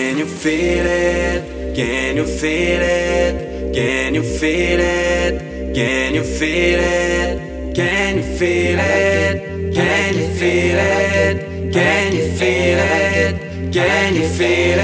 Can you feel it? Can you feel it? Can you feel it? Can you feel it? Can you feel it? Can you feel it? Can you feel it? Can you feel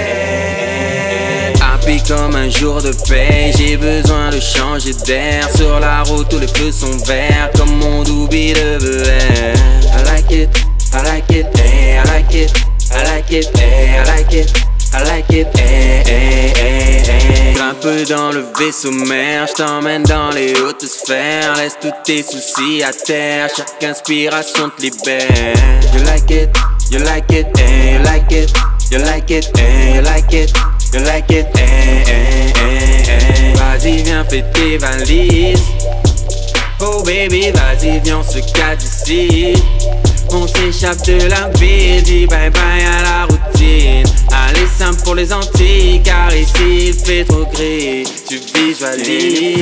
it? Happy comme un jour de paix, j'ai besoin de changer d'air. Sur la route tous les feux sont verts, comme mon doobie le veut. I like it, I like it, eh, I like it, I like it, eh, I like it, I like it, eh, eh, eh, eh. Grimpe dans le vaisseau mère, j't'emmène dans les hautes sphères. Laisse tous tes soucis à terre, chaque inspiration te libère. You like it, eh, you like it, you like it, eh, you like it, you like it, eh, eh, eh, eh. Vas-y viens fais tes valises. Oh baby vas-y viens on se casse d'ici. On s'échappe de la vie, dis bye bye à la routine. Allez simple pour les Antilles, car ici il fait trop gris. Tu visualises.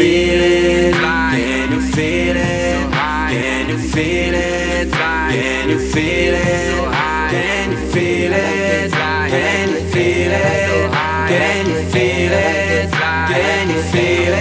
Can you feel it? Can you feel it? Can you feel it? Can you feel it? Can you feel it? Can you feel it? Can you feel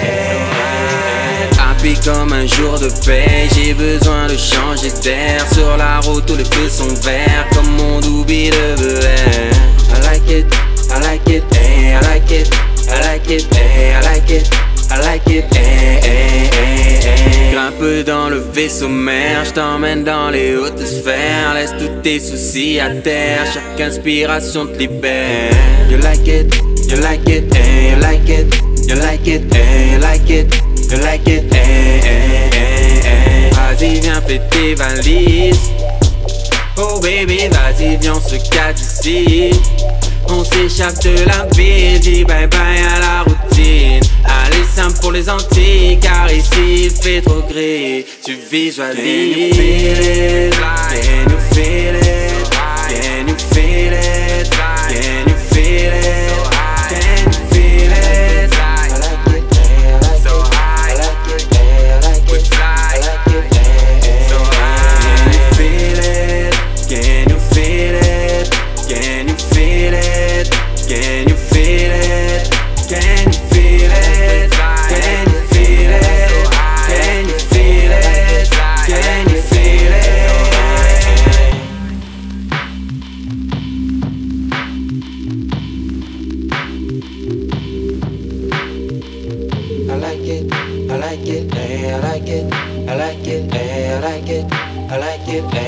it? Happy comme un jour de paix, j'ai besoin de changer d'air. Sur la route tous les feux sont verts, comme mon doobie le veut. I like it, I like it, eh, I like it, I like it, eh, I like it, I like it, eh, eh, eh, eh. Grimpe dans le vaisseau mère, j't'emmène dans les hautes sphères. Laisse tous tes soucis à terre, chaque inspiration te libère. You like it, eh, you like it, you like it, eh, you like it, you like it, eh, eh, eh, eh. Vas-y viens fais tes valises. Oh baby vas-y viens on se casse d'ici. On s'échappe de la vie, dis bye bye à la routine. Allez simple pour les Antilles, car ici il fait trop gris. Tu visualises. Can you feel it? Can you feel it? Can you feel it? Can you feel it? I like it, I like it, so high. I like it, I like it, I like it, so high. Can you feel it? Can you feel it? Can you feel it? Can you feel it? Can you feel it? Can you feel it? Can you feel it? Can you feel it? I like it, I like it, eh, I like it, I like it, eh, I like it, I like it.